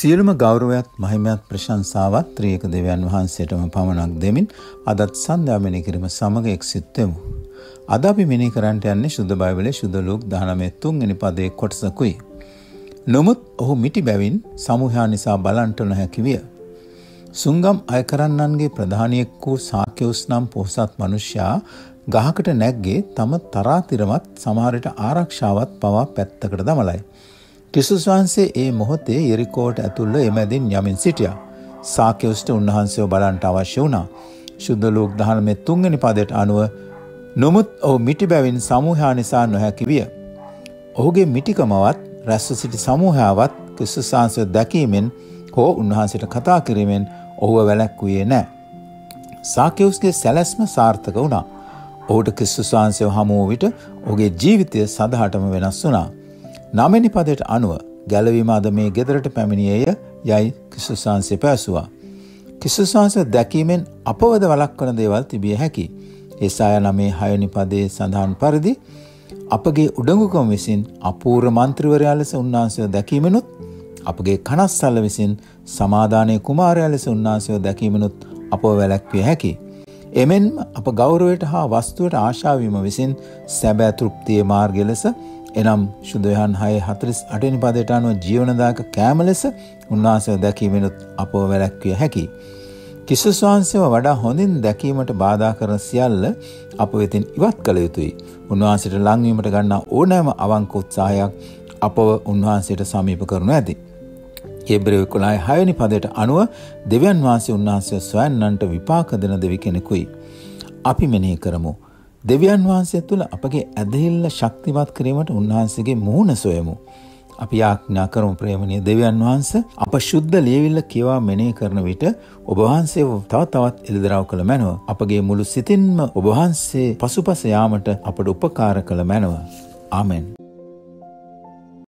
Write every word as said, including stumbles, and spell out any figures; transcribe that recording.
සියලුම ගෞරවයත් මහිමයත් ප්‍රශංසාවත් ත්‍රියක දෙවියන් වහන්සේටම පමණක් දෙමින් අදත් සන්ධ්‍යා මෙනෙහි කිරීම සමග එක්සිත වෙමු. අද අපි මෙනෙහි කරන්නට යන්නේ සුද්ධ බයිබලයේ සුද්ධ ලූක් දහනවය තුන්වෙනි පදයේ කොටසකුයි. නමුත් ඔහු මිටි බැවින් සමූහයා නිසා බලන්ට නොහැකි විය. සුංගම් අය කරන්නන්ගේ ප්‍රධානියෙක් වූ සාක්‍යවුස් නම් පොහොසත් මිනිසයා ගහකට නැග්ගේ තම තරාතිරමත් සමහරට ආරක්ෂාවත් පවා පැත්තකට දමලයි. ක්‍රිස්තුස් වහන්සේ ඒ මොහොතේ යෙරිකෝට ඇතුල්ව එමැදින් යමින් සිටියා. සාක්‍යවුස්ට උන්වහන්සේව බලන්ට අවශ්‍ය වුණා. සුද්ධ ලූක් දහනවය තුන්වෙනි පදයට අනුව නමුත් ඔහු මිටි බැවින් සමූහයා නිසා නොහැකි විය. ඔහුගේ මිටිකමවත් රැස්ව සිටි සමූහයාවත් ක්‍රිස්තුස් වහන්සේව දැකීමෙන් හෝ උන්වහන්සේට කතා කිරීමෙන් ඔහුව වැළැක්වුවේ නැහැ. සාක්‍යවුස්ගේ සැලැස්ම සාර්ථක වුණා. ඔහුට ක්‍රිස්තුස් වහන්සේව හමු වූ විට ඔහුගේ ජීවිතය සදහටම වෙනස් වුණා. නවවෙනි පදයට අනුව ගැලවීම අද මේ ගෙදරට පැමිණියේය යයි ක්‍රිස්තුස් වහන්සේ පැවසුවා. ක්‍රිස්තුස් වහන්සේ දැකීමෙන් අපවද වළක්වන දේවල් තිබිය හැකි. ඒසායා නවය හයවෙනි පදයේ සඳහන් පරිදි අපගේ උඩඟුකම විසින් අපූර්ව මන්ත්‍රීවරයා ලෙස උන්වහන්සේව දැකීමෙනුත් අපගේ කනස්සල්ල විසින් සමාදානයේ කුමාරයා ලෙස උන්වහන්සේව දැකීමෙනුත් අපව වැළැක්විය හැකි. එමෙන්ම අප ගෞරවයට හා වස්තුවට ආශා වීම විසින් සැබෑ තෘප්තියේ මාර්ගය ලෙස එනම් සුද්ධ යොහන් හය හතළිස් අටවෙනි පදයට අනුව ජීවනදායක කෑම ලෙස උන්වහන්සේව දැකීමෙනුත් අපව වැළැක්විය හැකි. ක්‍රිස්තුස් වහන්සේව වඩා හොඳින් දැකීමට බාධා කරන සියල්ල අප වෙතින් ඉවත් කළ යුතුයි. උන්වහන්සේට ලංවීමට ගන්නා ඕනෑම අවංක උත්සාහයක් අපව උන්වහන්සේට සමීප කරනු ඇති. හේබ්‍රේය එකොළහ හයවෙනි පදයට අනුව දෙවියන් වහන්සේ උන්වහන්සේව සොයන්නන්ට විපාක දෙන දෙවි කෙනෙකුයි. අපි මෙනෙහි කරමු. දෙවියන් වහන්සේ තුළ අපගේ ඇදහිල්ල ශක්තිමත් කිරීමට උන්වහන්සේගේ මුහුණ සොයමු. අපි යාඥා කරමු ප්‍රේමණීය දෙවියන් වහන්සේ අප ශුද්ධ ලියවිල්ල කියවා මෙනෙහි කරන විට ඔබ වහන්සේව තව තවත් එළිදරව් කළ මැනව. අපගේ මුළු සිතින්ම ඔබ වහන්සේ පසුපස යාමට අපට උපකාර කළ මැනව. ආමෙන්.